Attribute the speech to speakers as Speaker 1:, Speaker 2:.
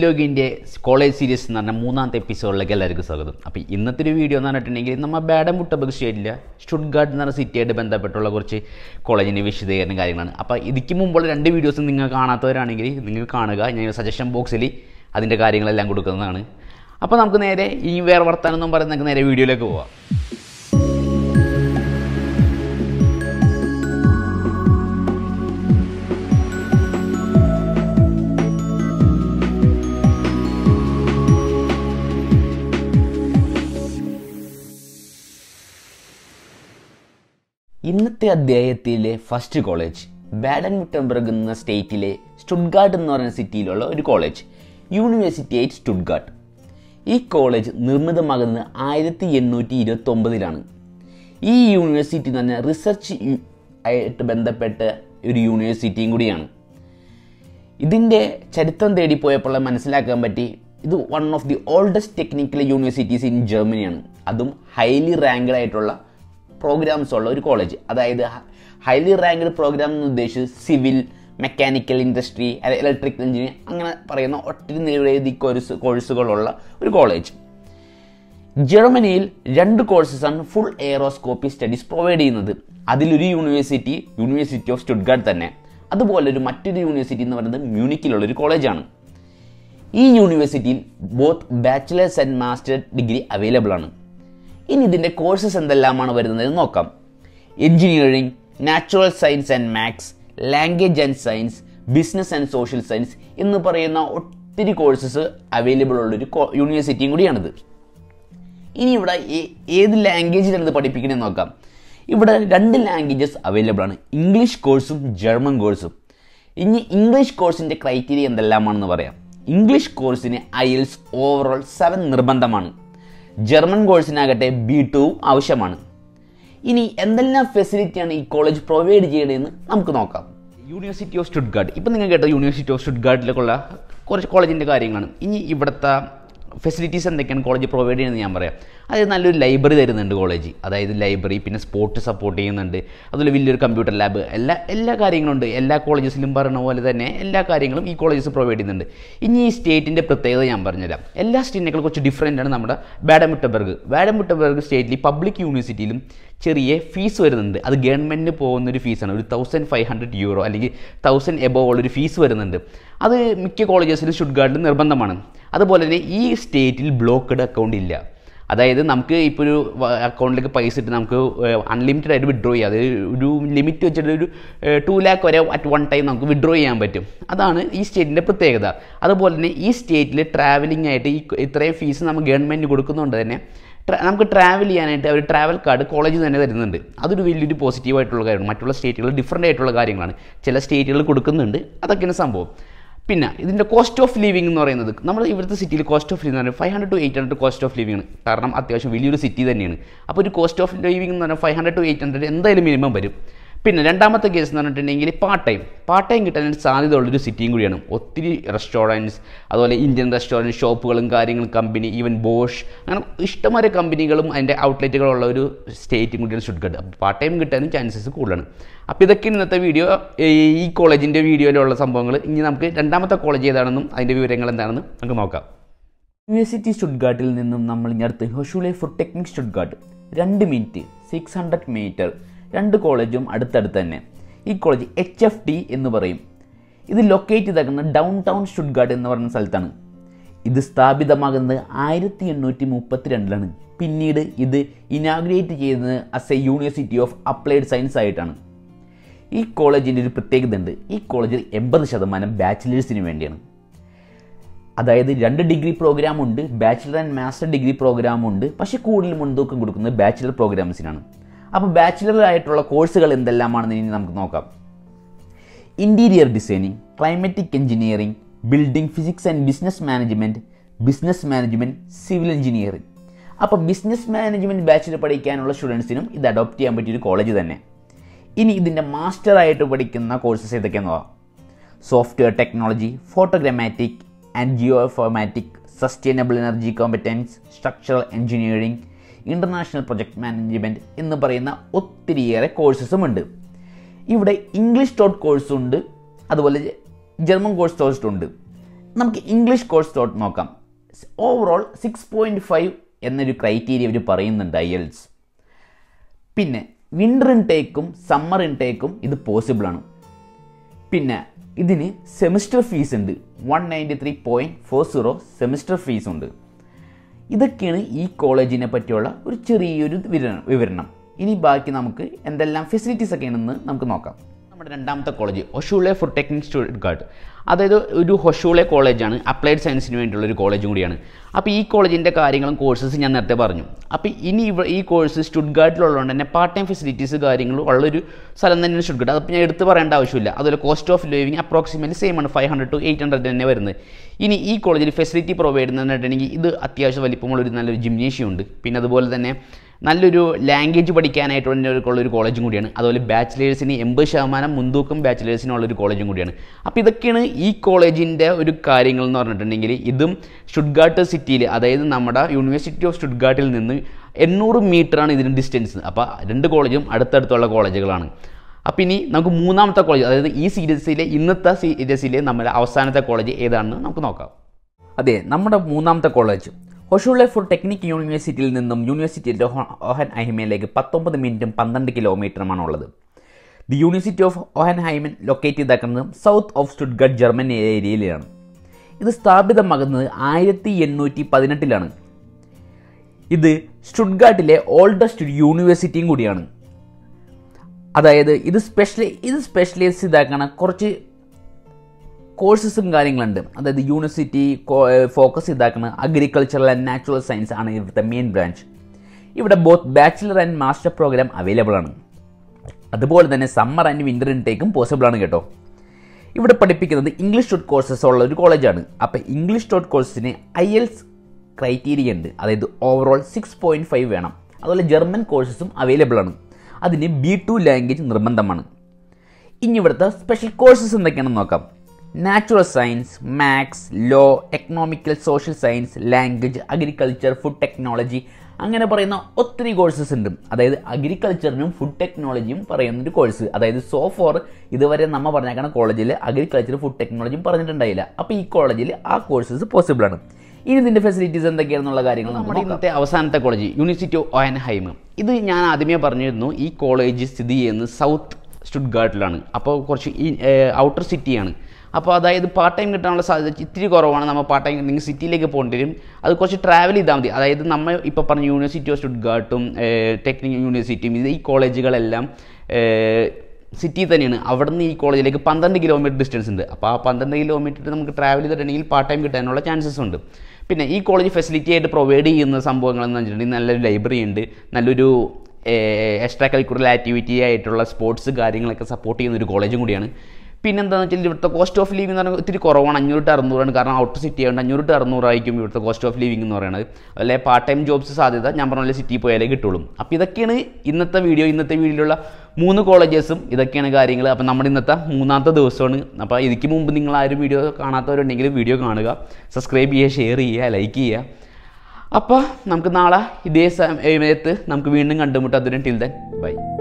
Speaker 1: വീലോഗിൻ്റെ college series എന്ന് പറഞ്ഞാൽ മൂന്നാമത്തെ എപ്പിസോഡിലേക്ക് എല്ലാവർക്കും സ്വാഗതം. അപ്പോൾ ഇന്നത്തെ ഒരു വീഡിയോ എന്ന് പറഞ്ഞിട്ടുണ്ടെങ്കിൽ നമ്മൾ ബാഡൻ-വുട്ടർബർഗ് സ്റ്റേറ്റിലെ സ്റ്റുട്ട്ഗാർട്ട് എന്ന് പറഞ്ഞ സിറ്റിയായിട്ട് ബന്ധപ്പെട്ടുള്ള കുറച്ച് കോളേജിൻ്റെ വിശദീകരണ കാര്യങ്ങളാണ്. അപ്പോൾ ഇതിക്ക് മുമ്പുള്ള 2 വീഡിയോസ് നിങ്ങൾ കാണാത്തവരാണെങ്കിൽ നിങ്ങൾ കാണുക. ഞാൻ സജഷൻ ബോക്സിൽ അതിൻ്റെ കാര്യങ്ങളെല്ലാം കൊടുക്കുന്നതാണ്. അപ്പോൾ നമുക്ക് നേരെ ഈ വേറെ വർത്താനൊന്നും പറഞ്ഞ് നമുക്ക് നേരെ വീഡിയോയിലേക്ക് പോവാം. ഇന്നത്തെ അധ്യായത്തിലെ ഫസ്റ്റ് കോളേജ് ബാഡൻ-വുട്ടർബർഗ് എന്ന സ്റ്റേറ്റിലെ സ്റ്റുട്ട്ഗാർട്ട് എന്ന് പറയുന്ന സിറ്റിയിലുള്ള ഒരു കോളേജ്, യൂണിവേഴ്സിറ്റി അറ്റ് സ്റ്റുട്ട്ഗാർട്ട്. ഈ കോളേജ് നിർമ്മിതമാകുന്നത് 1829 ഈ യൂണിവേഴ്സിറ്റി തന്നെ റിസർച്ച് ആയിട്ട് ബന്ധപ്പെട്ട ഒരു യൂണിവേഴ്സിറ്റിയും കൂടിയാണ്. ഇതിൻ്റെ ചരിത്രം തേടിപ്പോയപ്പോൾ മനസ്സിലാക്കാൻ പറ്റി, ഇത് one of the oldest technical universities in ജർമ്മനിയാണ്. അതും ഹൈലി റാങ്ക്ഡ് ആയിട്ടുള്ള പ്രോഗ്രാംസ് ഉള്ള ഒരു കോളേജ്. അതായത് ഹൈലി റാങ്ക്ഡ് പ്രോഗ്രാം എന്ന് ഉദ്ദേശിച്ച് civil, mechanical industry, electrical engineering അങ്ങനെ പറയുന്ന ഒത്തിരി നിരവധി കോഴ്സുകളുള്ള ഒരു കോളേജ്. ജർമ്മനിയിൽ 2 കോഴ്സസാണ് ഫുൾ എയറോസ്കോപ്പി സ്റ്റഡീസ് പ്രൊവൈഡ് ചെയ്യുന്നത്. അതിലൊരു യൂണിവേഴ്സിറ്റി ഓഫ് സ്റ്റുട്ട്ഗാർട്ട് തന്നെ. അതുപോലെ മറ്റൊരു യൂണിവേഴ്സിറ്റി എന്ന് പറയുന്നത് മ്യൂണിക്കിലുള്ളൊരു കോളേജാണ്. ഈ യൂണിവേഴ്സിറ്റിയിൽ both bachelors and master degree available ആണ്. ഇനി ഇതിൻ്റെ കോഴ്സസ് എന്തെല്ലാമാണ് വരുന്നതെന്ന് നോക്കാം. Engineering, natural science and maths, language and science, business and social science എന്ന് പറയുന്ന ഒത്തിരി കോഴ്സസ് അവൈലബിൾ ഉള്ളൊരു യൂണിവേഴ്സിറ്റിയും കൂടിയാണിത്. ഇനി ഇവിടെ ഏത് ലാംഗ്വേജിലാണ് ഇത് പഠിപ്പിക്കണമെന്ന് നോക്കാം. ഇവിടെ 2 ലാംഗ്വേജസ് അവൈലബിൾ ആണ്, ഇംഗ്ലീഷ് കോഴ്സും ജർമ്മൻ കോഴ്സും. ഇനി ഇംഗ്ലീഷ് കോഴ്സിൻ്റെ ക്രൈറ്റീരിയ എന്തെല്ലാമാണെന്ന് പറയാം. ഇംഗ്ലീഷ് കോഴ്സിന് IELTS ഓവറോൾ 7 നിർബന്ധമാണ്. ജർമ്മൻ കോഴ്സിനാകട്ടെ B2 ആവശ്യമാണ്. ഇനി എന്തെല്ലാം ഫെസിലിറ്റിയാണ് ഈ കോളേജ് പ്രൊവൈഡ് ചെയ്യണമെന്ന് നമുക്ക് നോക്കാം. യൂണിവേഴ്സിറ്റി ഓഫ് സ്റ്റുട്ട്ഗാർട്ട്, ഇപ്പം നിങ്ങൾ കേട്ട യൂണിവേഴ്സിറ്റി ഓഫ് സ്റ്റുട്ട്ഗാർട്ടിലേക്കുള്ള കുറച്ച് കോളേജിൻ്റെ കാര്യങ്ങളാണ്. ഇനി ഇവിടുത്തെ ഫെസിലിറ്റീസ് എന്തൊക്കെയാണ് കോളേജ് പ്രൊവൈഡ് ചെയ്യുന്നത് ഞാൻ പറയാം. അതായത് നല്ലൊരു ലൈബ്രറി തരുന്നുണ്ട് കോളേജ്. അതായത് ലൈബ്രറി, പിന്നെ സ്പോർട്സ് സപ്പോർട്ട് ചെയ്യുന്നുണ്ട്. അതുപോലെ വലിയൊരു കമ്പ്യൂട്ടർ ലാബ്, എല്ലാ കാര്യങ്ങളും ഉണ്ട്. എല്ലാ കോളേജസിലും പറയുന്ന പോലെ തന്നെ എല്ലാ കാര്യങ്ങളും ഈ കോളേജസ് പ്രൊവൈഡ് ചെയ്യുന്നുണ്ട്. ഇനി ഈ സ്റ്റേറ്റിൻ്റെ പ്രത്യേകത ഞാൻ പറഞ്ഞുതരാം. എല്ലാ സ്റ്റേറ്റിനേക്കാളും കുറച്ച് ഡിഫറൻ്റ് ആണ് നമ്മുടെ ബാഡൻ-വുട്ടർബർഗ് സ്റ്റേറ്റിൽ പബ്ലിക് യൂണിവേഴ്സിറ്റിയിലും ചെറിയ ഫീസ് വരുന്നുണ്ട്. അത് ഗവൺമെൻറ്റിന് പോകുന്നൊരു ഫീസാണ്. ഒരു €1500 അല്ലെങ്കിൽ 1000 എബോവ് ഉള്ളൊരു ഫീസ് വരുന്നുണ്ട്. അത് മിക്ക കോളേജസിലും സ്റ്റുട്ട്ഗാർട്ടിൽ നിർബന്ധമാണ്. അതുപോലെ തന്നെ ഈ സ്റ്റേറ്റിൽ ബ്ലോക്ക്ഡ് അക്കൗണ്ട് ഇല്ല. അതായത് നമുക്ക് ഇപ്പോൾ ഒരു അക്കൗണ്ടിലേക്ക് പൈസ ഇട്ട് നമുക്ക് അൺലിമിറ്റഡ് ആയിട്ട് വിഡ്രോ ചെയ്യാം. അത് ഒരു ലിമിറ്റ് വെച്ചിട്ട് ഒരു 2 lakh വരെ അറ്റ് വൺ ടൈം നമുക്ക് വിഡ്രോ ചെയ്യാൻ പറ്റും. അതാണ് ഈ സ്റ്റേറ്റിൻ്റെ പ്രത്യേകത. അതുപോലെ തന്നെ ഈ സ്റ്റേറ്റിൽ ട്രാവലിംഗ് ആയിട്ട് ഇത്രയും ഫീസ് നമ്മൾ ഗവൺമെൻറ് കൊടുക്കുന്നതുകൊണ്ട് തന്നെ നമുക്ക് ട്രാവൽ ചെയ്യാനായിട്ട് അവർ ട്രാവൽ കാർഡ് കോളേജ് തന്നെ തരുന്നുണ്ട്. അതൊരു വലിയൊരു പോസിറ്റീവായിട്ടുള്ള കാര്യമാണ്. മറ്റുള്ള സ്റ്റേറ്റുകൾ ഡിഫറൻ്റ് ആയിട്ടുള്ള കാര്യങ്ങളാണ്. ചില സ്റ്റേറ്റുകൾ കൊടുക്കുന്നുണ്ട്. അതൊക്കെയാണ് സംഭവം. പിന്നെ ഇതിൻ്റെ കോസ്റ്റ് ഓഫ് ലിവിംഗ് എന്ന് പറയുന്നത്, നമ്മുടെ ഇവിടുത്തെ സിറ്റിയിൽ കോസ്റ്റ് ഓഫ് ലിവിംഗ് എന്ന് പറഞ്ഞാൽ 500 to 800 കോസ്റ്റ് ഓഫ് ലിവിംഗ് ആണ്. കാരണം അത്യാവശ്യം വലിയൊരു സിറ്റി തന്നെയാണ്. അപ്പോൾ ഒരു കോസ്റ്റ് ഓഫ് ലിവിംഗ് എന്ന് പറഞ്ഞാൽ 500 to 800 എന്തായാലും മിനിമം വരും. പിന്നെ രണ്ടാമത്തെ കേസ് എന്ന് പറഞ്ഞിട്ടുണ്ടെങ്കിൽ പാർട്ട് ടൈം കിട്ടാനായിട്ട് സാധ്യതയുള്ളൊരു സിറ്റിയും കൂടിയാണ്. ഒത്തിരി റെസ്റ്റോറൻറ്റ്സ്, അതുപോലെ ഇന്ത്യൻ റെസ്റ്റോറൻറ്റ് ഷോപ്പുകളും കാര്യങ്ങളും, കമ്പനി, ഈവൻ ബോഷ്, അങ്ങനെ ഇഷ്ടംപോലെ കമ്പനികളും അതിൻ്റെ ഔട്ട്ലെറ്റുകളുള്ള ഒരു സ്റ്റേറ്റും കൂടിയാണ് സ്റ്റുട്ട്ഗാർട്ട്. അപ്പോൾ പാർട്ട് ടൈം കിട്ടാനും ചാൻസസ് കൂടുതലാണ്. അപ്പോൾ ഇതൊക്കെ ഇന്നത്തെ വീഡിയോ, ഈ കോളേജിൻ്റെ വീഡിയോയിലുള്ള സംഭവങ്ങൾ. ഇനി നമുക്ക് രണ്ടാമത്തെ കോളേജ് ഏതാണെന്നും അതിൻ്റെ വിവരങ്ങൾ എന്താണെന്നും നമുക്ക് നോക്കാം. യൂണിവേഴ്സിറ്റി സ്റ്റുട്ട്ഗാർട്ടിൽ നിന്നും നമ്മൾ ഇനി അടുത്ത് Hochschule for Technik Stuttgart 2 minute 600 metre. 2 കോളേജും അടുത്തടുത്ത് തന്നെ. ഈ കോളേജ് HFT എന്ന് പറയും. ഇത് ലൊക്കേറ്റ് ചെയ്തേക്കുന്നത് ഡൗൺ ടൗൺ സ്റ്റുട്ട്ഗാർട്ട് എന്ന് പറയുന്ന സ്ഥലത്താണ്. ഇത് സ്ഥാപിതമാകുന്നത് 1832 പിന്നീട് ഇത് ഇനാഗ്രേറ്റ് ചെയ്യുന്നത് as a university of applied science ആയിട്ടാണ്. ഈ കോളേജിൻ്റെ ഒരു പ്രത്യേകത ഉണ്ട്. ഈ കോളേജിൽ 80% ബാച്ചിലേഴ്സിന് വേണ്ടിയാണ്. അതായത് 2 ഡിഗ്രി പ്രോഗ്രാമുണ്ട്, ബാച്ചിലർ ആൻഡ് മാസ്റ്റർ ഡിഗ്രി പ്രോഗ്രാമുണ്ട്. പക്ഷേ കൂടുതൽ മുൻതൂക്കം കൊടുക്കുന്നത് ബാച്ചിലർ പ്രോഗ്രാംസിനാണ്. അപ്പോൾ ബാച്ചിലർ ആയിട്ടുള്ള കോഴ്സുകൾ എന്തെല്ലാമാണെന്ന് ഇനി നമുക്ക് നോക്കാം. Interior designing, climatic engineering, building physics and business management, civil engineering. അപ്പോൾ ബിസിനസ് മാനേജ്മെൻറ്റ് ബാച്ചിലർ പഠിക്കാനുള്ള സ്റ്റുഡൻസിനും ഇത് അഡോപ്റ്റ് ചെയ്യാൻ പറ്റിയൊരു കോളേജ് തന്നെ. ഇനി ഇതിൻ്റെ മാസ്റ്ററായിട്ട് പഠിക്കുന്ന കോഴ്സസ് ഏതൊക്കെയാണെന്ന് നോക്കാം. Software technology, photogrammetric and geoinformatic, sustainable energy competence, structural engineering, international project management എന്ന് പറയുന്ന ഒത്തിരിയേറെ കോഴ്സസുമുണ്ട്. ഇവിടെ ഇംഗ്ലീഷ് കോഴ്സുണ്ട്, അതുപോലെ ജർമ്മൻ കോഴ്സ് ഉണ്ട്. നമുക്ക് ഇംഗ്ലീഷ് കോഴ്സ് നോക്കാം. ഓവറോൾ 6.5 എന്നൊരു ക്രൈറ്റീരിയ ഇവർ പറയുന്നുണ്ട് IELTS. പിന്നെ വിൻ്റർ ഇൻടേക്കും സമ്മർ ഇൻടേക്കും ഇത് പോസിബിളാണ്. പിന്നെ ഇതിന് സെമിസ്റ്റർ ഫീസ് ഉണ്ട്, 193.40 സെമിസ്റ്റർ ഫീസ് ഉണ്ട്. ഇതൊക്കെയാണ് ഈ കോളേജിനെ പറ്റിയുള്ള ഒരു ചെറിയൊരു വിവരണം. ഇനി ബാക്കി നമുക്ക് എന്തെല്ലാം ഫെസിലിറ്റീസ് ഒക്കെ ഉണ്ടെന്ന് നമുക്ക് നോക്കാം. നമ്മുടെ രണ്ടാമത്തെ college Hochschule for Technik Stuttgart, അതായത് ഒരു ഹൊഷൂളെ കോളേജാണ്, അപ്ലൈഡ് സയൻസിന് വേണ്ടിയുള്ള ഒരു കോളേജും കൂടിയാണ്. അപ്പോൾ ഈ കോളേജിൻ്റെ കാര്യങ്ങളും കോഴ്സസ് ഞാൻ നേരത്തെ പറഞ്ഞു. അപ്പോൾ ഇനി ഈ കോഴ്സ് സ്റ്റുഡ്ഗാർട്ടിലുള്ളതുകൊണ്ട് തന്നെ പാർട്ട് ടൈം ഫെസിലിറ്റീസ് കാര്യങ്ങളും ഉള്ളൊരു സ്ഥലം തന്നെയാണ് സ്റ്റുഡ്ഗാർട്ട്. അപ്പോൾ ഞാൻ എടുത്ത് പറയേണ്ട ആവശ്യമില്ല. അതുപോലെ cost of living approximately same ആണ്, 500 to 800 തന്നെ വരുന്നത്. ഇനി ഈ കോളേജിൽ ഫെസിലിറ്റി പ്രൊവൈഡ് ചെയ്യുന്നതെന്നുണ്ടെങ്കിൽ ഇത് അത്യാവശ്യം വലിപ്പമുള്ളൊരു നല്ലൊരു ജിംനേഷ്യം ഉണ്ട്. പിന്നെ അതുപോലെ തന്നെ നല്ലൊരു ലാംഗ്വേജ് പഠിക്കാനായിട്ടുള്ളൊരു കോളേജും കൂടിയാണ്. അതുപോലെ ബാച്ചിലേഴ്സിന് 80% മുൻതൂക്കം ബാച്ചിലേഴ്സിനുള്ളൊരു കോളേജും കൂടിയാണ്. അപ്പോൾ ഇതൊക്കെയാണ് ഈ കോളേജിൻ്റെ ഒരു കാര്യങ്ങൾ എന്ന് പറഞ്ഞിട്ടുണ്ടെങ്കിൽ. ഇതും സ്റ്റുഡ്ഗാർട്ട് സിറ്റിയിൽ, അതായത് നമ്മുടെ യൂണിവേഴ്സിറ്റി ഓഫ് സ്റ്റുഡ്ഗാർട്ടിൽ നിന്ന് 800 മീറ്ററാണ് ഇതിന് ഡിസ്റ്റൻസ്. അപ്പോൾ രണ്ട് കോളേജും അടുത്തടുത്തുള്ള കോളേജുകളാണ്. അപ്പോൾ ഇനി നമുക്ക് മൂന്നാമത്തെ കോളേജ്, അതായത് ഈ ഇന്നത്തെ സീരീസിലെ നമ്മുടെ അവസാനത്തെ കോളേജ് ഏതാണെന്ന് നമുക്ക് നോക്കാം. അതെ, നമ്മുടെ മൂന്നാമത്തെ കോളേജ് ഹൊഷൂളെ ഫോർ ടെക്നിക് യൂണിവേഴ്സിറ്റിയിൽ നിന്നും യൂണിവേഴ്സിറ്റി ഹോഹൻഹൈമിലേക്ക് 19 മിനിറ്റും 12 കിലോമീറ്ററുമാണ് ഉള്ളത്. The university of Hohenheim locate ചെയ്തേക്കുന്നത് സൗത്ത് ഓഫ് സ്റ്റുഡ്ഗാർട്ട് ജർമ്മൻ ഏരിയയിലാണ്. ഇത് സ്ഥാപിതമാകുന്നത് 1818 ഇത് സ്റ്റുഡ്ഗാർട്ടിലെ ഓൾഡസ്റ്റ് യൂണിവേഴ്സിറ്റിയും കൂടിയാണ്. അതായത് ഇത് സ്പെഷ്യലൈസ് ഇതാക്കണ കുറച്ച് കോഴ്സസും കാര്യങ്ങളുണ്ട്. അതായത് യൂണിവേഴ്സിറ്റി ഫോക്കസ് ഇതാക്കുന്ന അഗ്രികൾച്ചറൽ ആൻഡ് നാച്ചുറൽ സയൻസ് ആണ് ഇവിടുത്തെ മെയിൻ ബ്രാഞ്ച്. ഇവിടെ both bachelor and master program available ആണ്. അതുപോലെ തന്നെ സമ്മർ ആൻഡ് വിൻ്റർ ഇൻടേക്കും പോസിബിൾ ആണ് കേട്ടോ. ഇവിടെ പഠിപ്പിക്കുന്നത് ഇംഗ്ലീഷ് ഷോർട്ട് കോഴ്സസ് ഉള്ള ഒരു കോളേജാണ്. അപ്പോൾ ഇംഗ്ലീഷ് ഷോർട്ട് കോഴ്സിന് IELTS ക്രൈറ്റീരിയ ഉണ്ട്, അതായത് ഓവറോൾ 6.5 വേണം. അതുപോലെ ജർമ്മൻ കോഴ്സസും അവൈലബിൾ ആണ്. അതിന് B2 ലാംഗ്വേജ് നിർബന്ധമാണ്. ഇനി ഇവിടുത്തെ സ്പെഷ്യൽ കോഴ്സസ് എന്തൊക്കെയാണെന്ന് നോക്കാം. Natural science, maths, law, economical, social science, language, agriculture, food technology, അങ്ങനെ പറയുന്ന ഒത്തിരി കോഴ്സസ് ഉണ്ട്. അതായത് അഗ്രികൾച്ചറിനും ഫുഡ് ടെക്നോളജിയും പറയുന്നൊരു കോഴ്സ്. അതായത് സോഫോർ ഇതുവരെ നമ്മൾ പറഞ്ഞേക്കുന്ന കോളേജിൽ അഗ്രികൾച്ചർ ഫുഡ് ടെക്നോളജിയും പറഞ്ഞിട്ടുണ്ടായില്ല. അപ്പോൾ ഈ കോളേജിൽ ആ കോഴ്സസ് പോസിബിൾ ആണ്. ഇനി ഇതിൻ്റെ ഫെസിലിറ്റീസ് എന്തൊക്കെയാണെന്നുള്ള കാര്യങ്ങൾ നമ്മുടെ ഇന്നത്തെ അവസാനത്തെ കോളേജ് യൂണിവേഴ്സിറ്റി ഓഫ് ഹോഹൻഹൈം. ഇത് ഞാൻ ആദ്യമേ പറഞ്ഞിരുന്നു, ഈ കോളേജ് സ്ഥിതി ചെയ്യുന്നത് സൗത്ത് സ്റ്റുഡ്ഗാർട്ടിലാണ്. അപ്പോൾ കുറച്ച് ഔട്ടർ സിറ്റിയാണ്. അപ്പോൾ അതായത് പാർട്ട് ടൈം കിട്ടാനുള്ള സാധ്യത ഇത്തിരി കുറവാണ്. നമ്മൾ പാർട്ട് ടൈം കിട്ടണമെങ്കിൽ സിറ്റിയിലേക്ക് പോകേണ്ടി വരും. അത് കുറച്ച് ട്രാവൽ ചെയ്താൽ മതി. അതായത് നമ്മൾ ഇപ്പോൾ പറഞ്ഞ യൂണിവേഴ്സിറ്റി ഓഫ് സ്റ്റുഡ്ഗാർട്ടും ടെക്നിക്കൽ യൂണിവേഴ്സിറ്റിയും ഈ കോളേജുകളെല്ലാം സിറ്റി തന്നെയാണ്. അവിടെ നിന്ന് ഈ കോളേജിലേക്ക് 12 കിലോമീറ്റർ ഡിസ്റ്റൻസ് ഉണ്ട്. അപ്പോൾ ആ 12 കിലോമീറ്റർ നമുക്ക് ട്രാവൽ ചെയ്തിട്ടുണ്ടെങ്കിൽ പാർട്ട് ടൈം കിട്ടാനുള്ള ചാൻസസ് ഉണ്ട്. പിന്നെ ഈ കോളേജ് ഫെസിലിറ്റി ആയിട്ട് പ്രൊവൈഡ് ചെയ്യുന്ന സംഭവങ്ങളെന്ന് വെച്ചിട്ടുണ്ടെങ്കിൽ നല്ലൊരു ലൈബ്രറി ഉണ്ട്, നല്ലൊരു എക്സ്ട്രാ കരിക്കുലർ ആക്ടിവിറ്റി ആയിട്ടുള്ള സ്പോർട്സ് കാര്യങ്ങളൊക്കെ സപ്പോർട്ട് ചെയ്യുന്ന ഒരു കോളേജും കൂടിയാണ്. പിന്നെന്താണെന്ന് വെച്ചാൽ ഇവിടുത്തെ കോസ്റ്റ് ഓഫ് ലിവിംഗ് എന്ന് പറഞ്ഞാൽ ഇത്തിരി കുറവാണ്, 500 to 600. കാരണം ഔട്ടർ സിറ്റി ആയതുകൊണ്ട് 500 to 600 ആയിരിക്കും ഇവിടുത്തെ കോസ്റ്റ് ഓഫ് ലിവിംഗ് എന്ന് പറയുന്നത്. അല്ലെ പാർട്ട് ടൈം ജോബ്സ് സാധ്യത ഞാൻ പറഞ്ഞ സിറ്റി പോയാലേ കിട്ടുള്ളൂ. അപ്പോൾ ഇതൊക്കെയാണ് ഇന്നത്തെ വീഡിയോയിലുള്ള 3 കോളേജസും ഇതൊക്കെയാണ് കാര്യങ്ങൾ. അപ്പോൾ നമ്മുടെ ഇന്നത്തെ മൂന്നാമത്തെ ദിവസമാണ്. അപ്പോൾ ഇതിക്ക് മുമ്പ് നിങ്ങൾ ആരും വീഡിയോ കാണാത്തവരുണ്ടെങ്കിൽ വീഡിയോ കാണുക, സബ്സ്ക്രൈബ് ചെയ്യുക, ഷെയർ ചെയ്യുക, ലൈക്ക് ചെയ്യുക. അപ്പോൾ നമുക്ക് നാളെ ഇതേ സമയത്ത് നമുക്ക് വീണ്ടും കണ്ടുമുട്ടാം. അതിന് ടിൽ ദെൻ ബൈ.